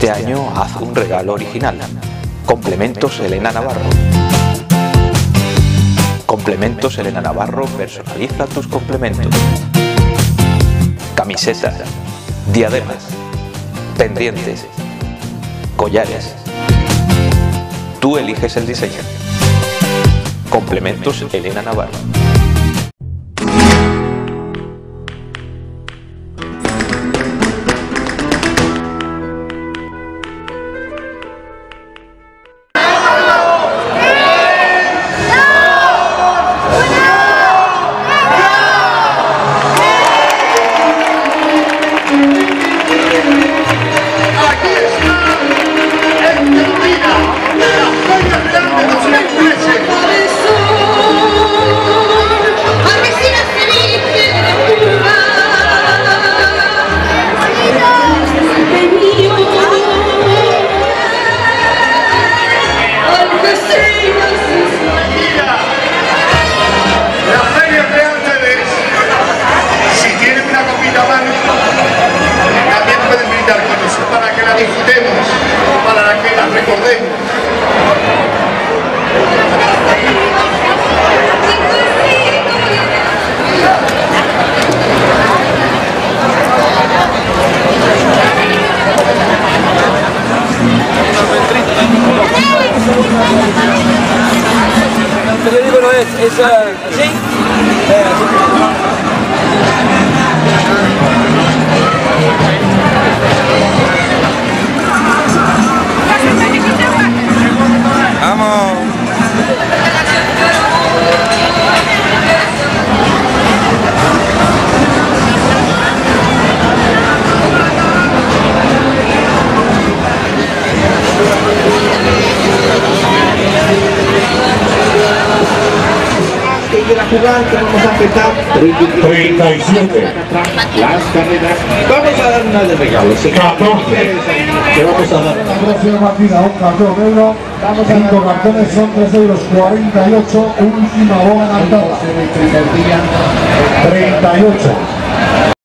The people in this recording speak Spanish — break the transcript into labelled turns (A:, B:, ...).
A: Este año haz un regalo original. Complementos Elena Navarro. Complementos Elena Navarro personaliza tus complementos. Camisetas, diademas, pendientes, collares. Tú eliges el diseño. Complementos Elena Navarro.
B: Disfrutemos, para que las recordemos.
C: Te digo, no es así. Vamos.
D: Que quiera jugar, que vamos a empezar
E: 37.
D: las carreras. Vamos a dar una de regalos.
E: 14.
D: Que vamos a dar.
E: La próxima partida, un cartón euro. 5 cartones son 3,48 €. Última bola cantada. 38.